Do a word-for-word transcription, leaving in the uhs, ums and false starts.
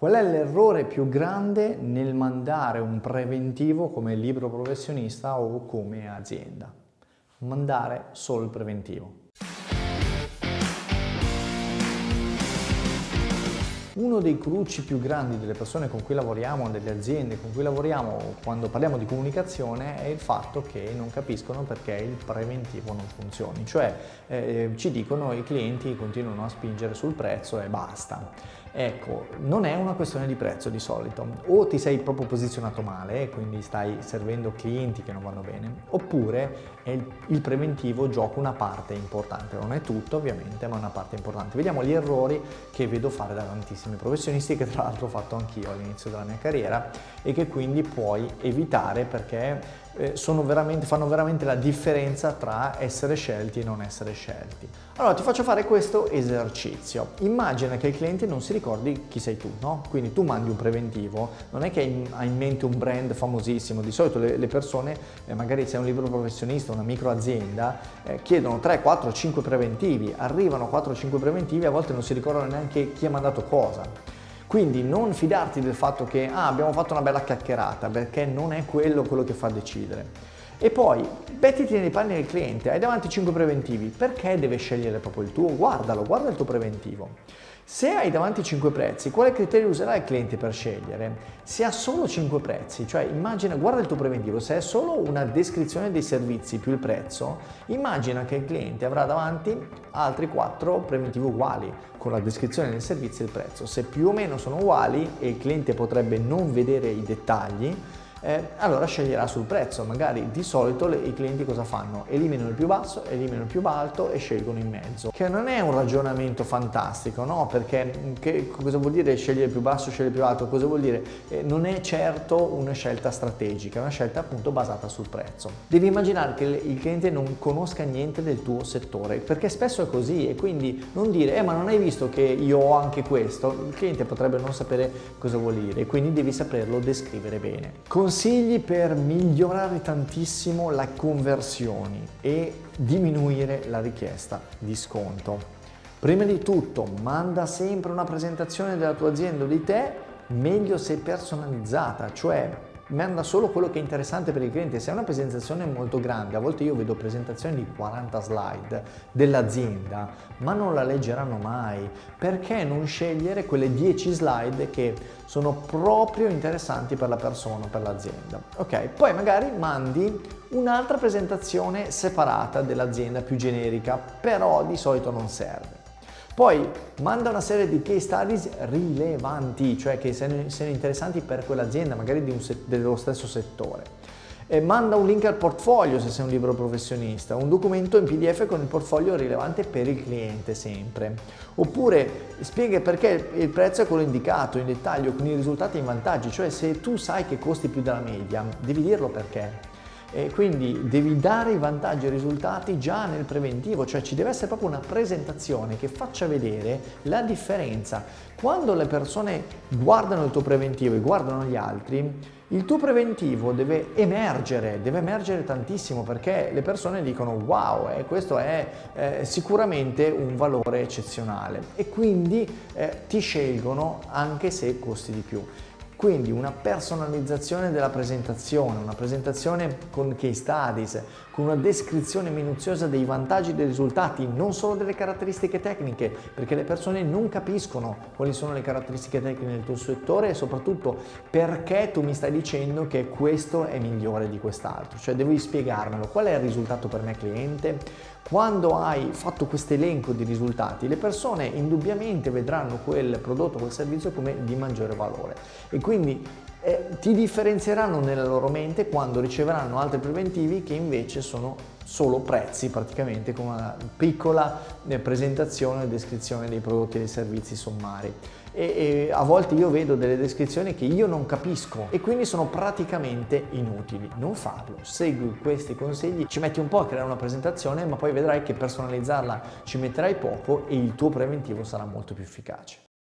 Qual è l'errore più grande nel mandare un preventivo come libero professionista o come azienda? Mandare solo il preventivo. Uno dei cruci più grandi delle persone con cui lavoriamo, delle aziende con cui lavoriamo quando parliamo di comunicazione è il fatto che non capiscono perché il preventivo non funzioni, cioè eh, ci dicono i clienti continuano a spingere sul prezzo e basta. Ecco, non è una questione di prezzo di solito, o ti sei proprio posizionato male, quindi stai servendo clienti che non vanno bene, oppure è il, il preventivo gioca una parte importante, non è tutto ovviamente, ma una parte importante. Vediamo gli errori che vedo fare da tantissimi professionisti, che tra l'altro ho fatto anch'io all'inizio della mia carriera e che quindi puoi evitare perché eh, sono veramente, fanno veramente la differenza tra essere scelti e non essere scelti. Allora ti faccio fare questo esercizio. Immagina che il cliente non si ricordi chi sei tu, no? Quindi tu mandi un preventivo, non è che hai in mente un brand famosissimo, di solito le, le persone, eh, magari sei un libero professionista, una micro azienda, eh, chiedono tre, quattro, cinque preventivi, arrivano quattro cinque preventivi, a volte non si ricordano neanche chi ha mandato cosa. Quindi non fidarti del fatto che ah, abbiamo fatto una bella chiacchierata, perché non è quello quello che fa decidere. E poi mettiti nei panni del cliente, hai davanti cinque preventivi, perché deve scegliere proprio il tuo? Guardalo, guarda il tuo preventivo. Se hai davanti cinque prezzi, quale criterio userà il cliente per scegliere? Se ha solo cinque prezzi, cioè immagina, guarda il tuo preventivo, se è solo una descrizione dei servizi più il prezzo, immagina che il cliente avrà davanti altri quattro preventivi uguali, con la descrizione del servizio e il prezzo. Se più o meno sono uguali e il cliente potrebbe non vedere i dettagli, Eh, allora sceglierà sul prezzo. Magari di solito le, i clienti cosa fanno? Eliminano il più basso, eliminano il più alto e scelgono in mezzo, che non è un ragionamento fantastico, no? Perché che, cosa vuol dire scegliere il più basso, scegliere il più alto? Cosa vuol dire? Eh, non è certo una scelta strategica, è una scelta appunto basata sul prezzo. Devi immaginare che il cliente non conosca niente del tuo settore, perché spesso è così, e quindi non dire eh ma non hai visto che io ho anche questo? Il cliente potrebbe non sapere cosa vuol dire e quindi devi saperlo descrivere bene. Consigli per migliorare tantissimo le conversioni e diminuire la richiesta di sconto. Prima di tutto, manda sempre una presentazione della tua azienda o di te, meglio se personalizzata, cioè manda solo quello che è interessante per il cliente. Se è una presentazione molto grande, a volte io vedo presentazioni di quaranta slide dell'azienda, ma non la leggeranno mai. Perché non scegliere quelle dieci slide che sono proprio interessanti per la persona, per l'azienda? Ok, poi magari mandi un'altra presentazione separata dell'azienda più generica, però di solito non serve. Poi manda una serie di case studies rilevanti, cioè che siano, siano interessanti per quell'azienda, magari di un dello stesso settore. E manda un link al portfolio se sei un libero professionista, un documento in P D F con il portfolio rilevante per il cliente sempre. Oppure spiega perché il prezzo è quello indicato in dettaglio con i risultati e i vantaggi, cioè se tu sai che costi più della media, devi dirlo perché. E quindi devi dare i vantaggi e i risultati già nel preventivo, cioè ci deve essere proprio una presentazione che faccia vedere la differenza. Quando le persone guardano il tuo preventivo e guardano gli altri, il tuo preventivo deve emergere, deve emergere tantissimo, perché le persone dicono wow, eh, questo è eh, sicuramente un valore eccezionale e quindi eh, ti scelgono anche se costi di più. Quindi una personalizzazione della presentazione, una presentazione con case studies, con una descrizione minuziosa dei vantaggi e dei risultati, non solo delle caratteristiche tecniche, perché le persone non capiscono quali sono le caratteristiche tecniche del tuo settore e soprattutto perché tu mi stai dicendo che questo è migliore di quest'altro. Cioè devi spiegarmelo, qual è il risultato per me cliente? Quando hai fatto questo elenco di risultati, le persone indubbiamente vedranno quel prodotto, quel servizio come di maggiore valore e quindi eh, ti differenzieranno nella loro mente quando riceveranno altri preventivi che invece sono solo prezzi, praticamente con una piccola eh, presentazione e descrizione dei prodotti e dei servizi sommari. E, e a volte io vedo delle descrizioni che io non capisco e quindi sono praticamente inutili. Non farlo, segui questi consigli, ci metti un po' a creare una presentazione, ma poi vedrai che personalizzarla ci metterai poco e il tuo preventivo sarà molto più efficace.